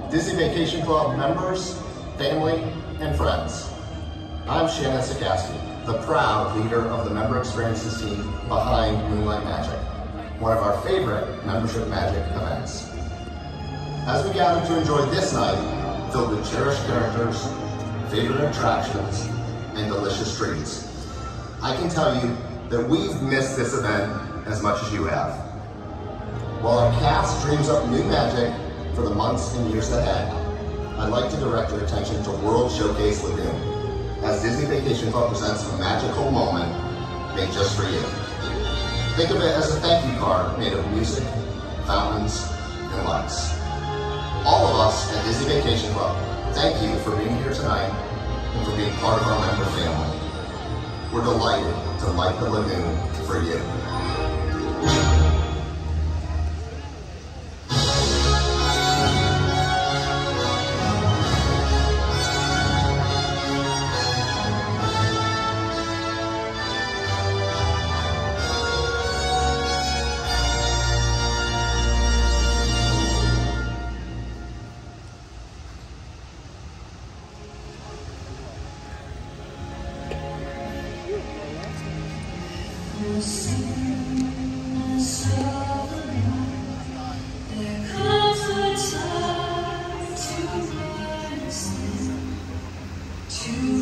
Disney Vacation Club members, family, and friends. I'm Shannon Sikowski, the proud leader of the member experiences team behind Moonlight Magic, one of our favorite membership magic events. As we gather to enjoy this night, filled with cherished characters, favorite attractions, and delicious treats, I can tell you that we've missed this event as much as you have. While our cast dreams up new magic for the months and years ahead, I'd like to direct your attention to World Showcase Lagoon, as Disney Vacation Club presents a magical moment made just for you. Think of it as a thank you card made of music, fountains, and lights. All of us at Disney Vacation Club thank you for being here tonight and for being part of our member family. We're delighted to light the lagoon for you. To